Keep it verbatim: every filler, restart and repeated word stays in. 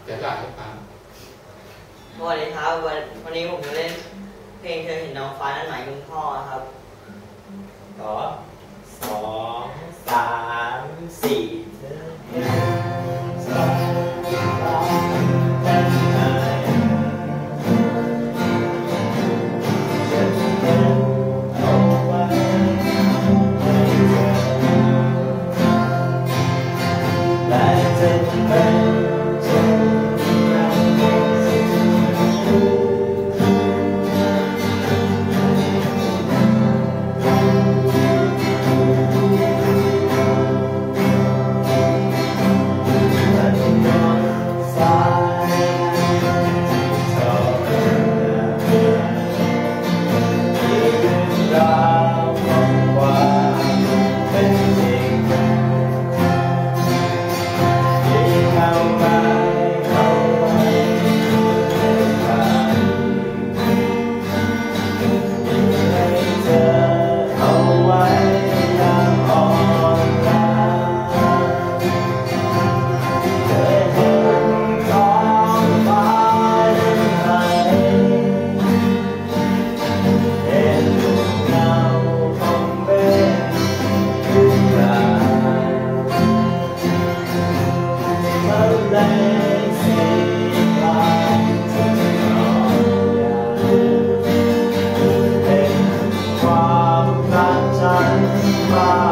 จะได้ให้ฟังสวัสดีครับวันวันนี้ผมจะเล่นเพลงเธอเห็นน้องฟ้านั่นหมายคุณพ่อครับต่อสองสามสี่หนึ่งสองสามเป็นไงฉันเป็นเอาไว้ให้เธอและจะเป็นฉันนั้นสิ่งที่ความรักฉันมา